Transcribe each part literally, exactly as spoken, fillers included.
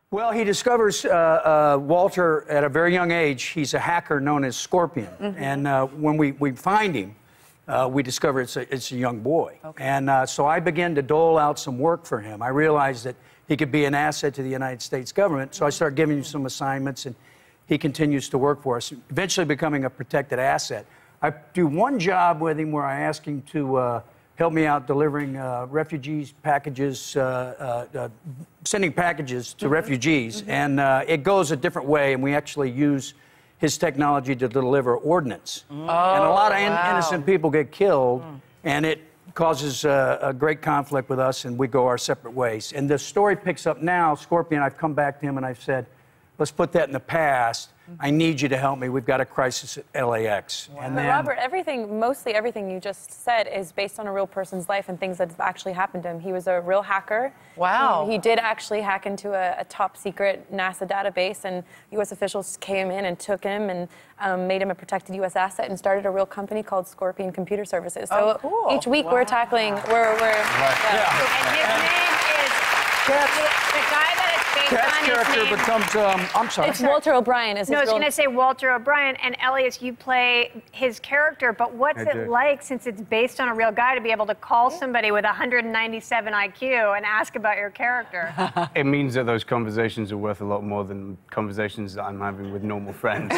Well, he discovers uh, uh, Walter at a very young age. He's a hacker known as Scorpion. Mm-hmm. And uh, when we, we find him, uh, we discover it's a, it's a young boy. Okay. And uh, so I began to dole out some work for him. I realized that he could be an asset to the United States government. So I started giving him some assignments, and he continues to work for us, eventually becoming a protected asset. I do one job with him where I ask him to uh, help me out delivering uh, refugees packages, uh, uh, uh, sending packages to mm-hmm. refugees. Mm-hmm. And uh, it goes a different way, and we actually use his technology to deliver ordnance. Mm. Oh, and a lot of in wow. innocent people get killed, mm. and it causes uh, a great conflict with us, and we go our separate ways. And the story picks up now. Scorpion, I've come back to him and I've said, let's put that in the past. I need you to help me. We've got a crisis at L A X. Wow. And but then, Robert, everything, mostly everything you just said is based on a real person's life and things that have actually happened to him. He was a real hacker. Wow. He, he did actually hack into a, a top secret NASA database, and U S officials came in and took him and um, made him a protected U S asset and started a real company called Scorpion Computer Services. So oh, cool. each week wow. we're tackling, we're, we're, right. yeah. Yeah. And his name is, Cat's, the guy that it's based Cat's on, character his name, becomes, um, I'm sorry. It's Walter O'Brien. Is his no, I was real... going to say Walter O'Brien, and Elias, you play his character, but what's I it do. like, since it's based on a real guy, to be able to call somebody with one hundred ninety-seven I Q and ask about your character? It means that those conversations are worth a lot more than conversations that I'm having with normal friends.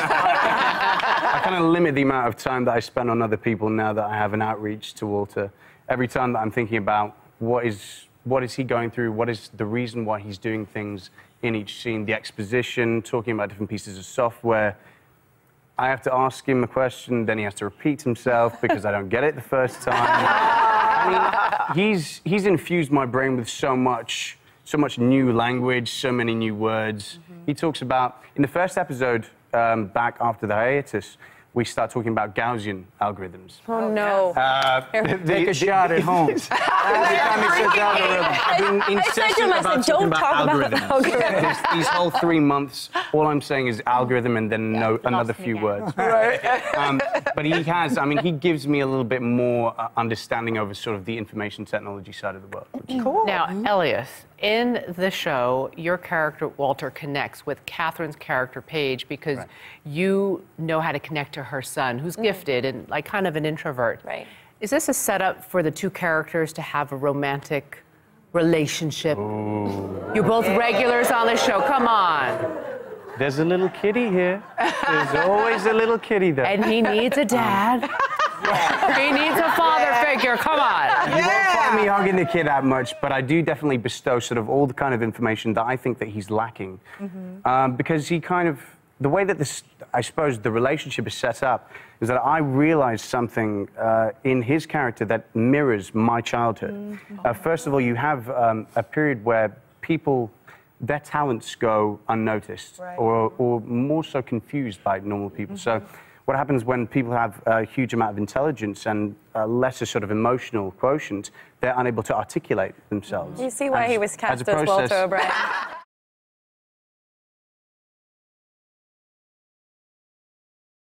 I kind of limit the amount of time that I spend on other people now that I have an outreach to Walter. Every time that I'm thinking about what is, what is he going through, what is the reason why he's doing things in each scene, the exposition, talking about different pieces of software, I have to ask him a question, then he has to repeat himself because I don't get it the first time. I mean, he's, he's infused my brain with so much, so much new language, so many new words. Mm-hmm. He talks about, in the first episode, um, back after the hiatus, we start talking about Gaussian algorithms. Oh, no. Uh, Take a shot at home. Every time he says algorithm. I've been incessant about talking about algorithms. algorithms. These, these whole three months, all I'm saying is algorithm and then no, another few again. words. Right. Um, but he has, I mean, he gives me a little bit more uh, understanding over sort of the information technology side of the world. Which is Cool. Now, Elias, in the show, your character, Walter, connects with Catherine's character, Paige, because right. you know how to connect to her son, who's mm. gifted and like kind of an introvert. Right. Is this a setup for the two characters to have a romantic relationship? Ooh. You're both regulars on the show, come on. There's a little kitty here. There's always a little kitty there. And he needs a dad. Yeah. He needs a father yeah. figure, come on. You won't find me hugging the kid that much, but I do definitely bestow sort of all the kind of information that I think that he's lacking. Mm-hmm. um, because he kind of, the way that this, I suppose, the relationship is set up is that I realized something uh, in his character that mirrors my childhood. Mm-hmm. uh, first of all, you have um, a period where people, their talents go unnoticed, right. or, or more so confused by normal people. Mm-hmm. So what happens when people have a huge amount of intelligence and a lesser sort of emotional quotient, they're unable to articulate themselves. You see why as, he was cast as, as, as Walter O'Brien.